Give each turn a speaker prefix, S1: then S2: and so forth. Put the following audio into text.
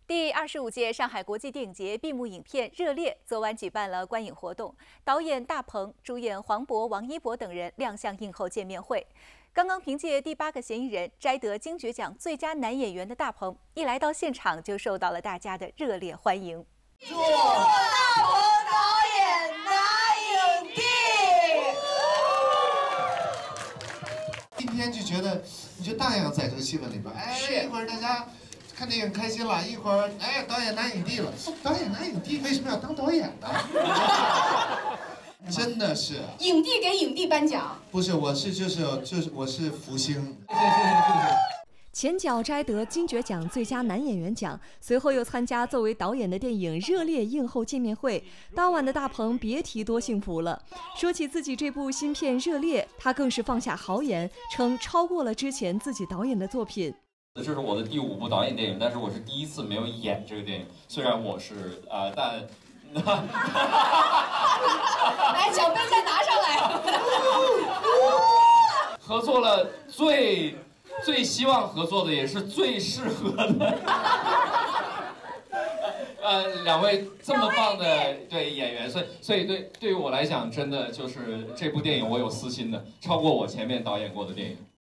S1: 第25届上海国际电影节闭幕影片《热烈》昨晚举办了观影活动，导演大鹏、主演黄渤、王一博等人亮相映后见面会。刚刚凭借《第8个嫌疑人》摘得金爵奖最佳男演员的大鹏，一来到现场就受到了大家的热烈欢迎。
S2: 祝大鹏导演拿影帝！
S3: 今天就觉得你就荡漾在这个气氛里边，哎，一会儿大家看电影开心了，一会儿哎导演拿影帝了，导演拿影帝为什么要当导演呢？真的是
S2: 影帝给影帝颁奖，
S3: 不是我是福星。
S4: 前脚摘得金爵奖最佳男演员奖，随后又参加作为导演的电影《热烈》映后见面会。当晚的大鹏别提多幸福了。说起自己这部新片《热烈》，他更是放下豪言，称超过了之前自己导演的作品。
S5: 这是我的第5部导演电影，但是我是第1次没有演这个电影。虽然我是但
S2: 来，奖杯再拿上来。
S5: 合作了最希望合作的，也是最适合的。2位这么棒的演员，所以对于我来讲，真的就是这部电影我有私心的，超过我前面导演过的电影。